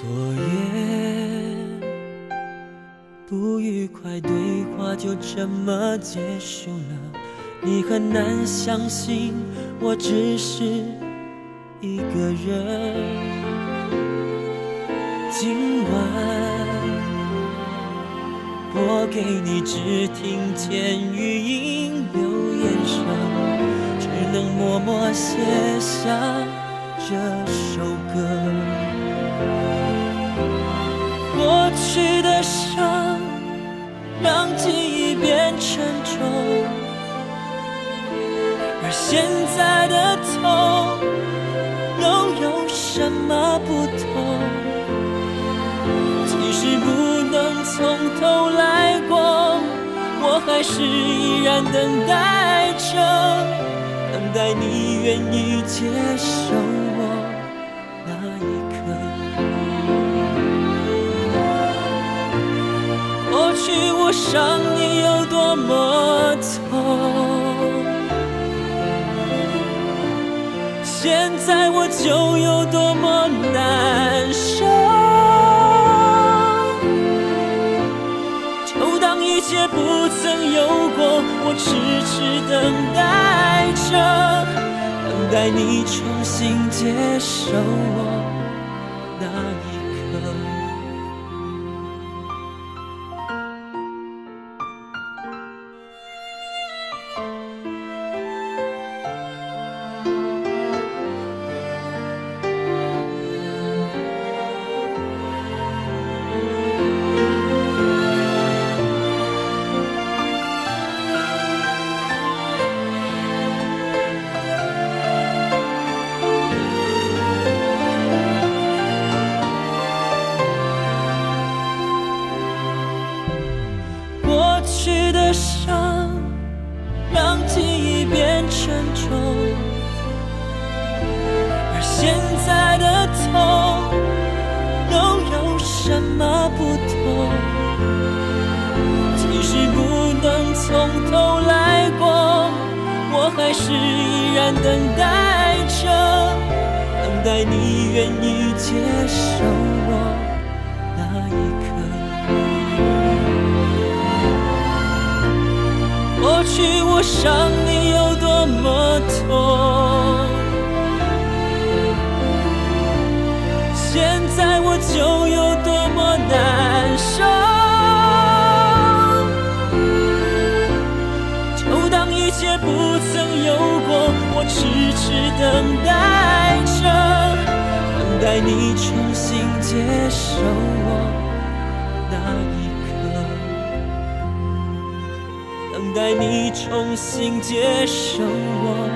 昨夜不愉快对话就这么结束了，你很难相信我只是一个人。今晚拨给你，只听见语音留言声，只能默默写下这首歌。过去的伤让记忆变沉重，而现在的痛又有什么不同？即使不能从头来过，我还是依然等待着，等待你愿意接受我那一刻。过去我伤你有多么痛，现在我就有多么难受。就当一切不曾有过，我痴痴等待着，等待你重新接受我那一刻。过去的伤让记忆变沉重，而现在的痛又有什么不同？即使不能从头来过，我还是依然等待着，等待你愿意接受我那一刻。过去我伤你有多么痛，现在我就有多么难受。就当一切不曾有过，我痴痴等待着，等待你重新接受我那一刻，等待你重新接受我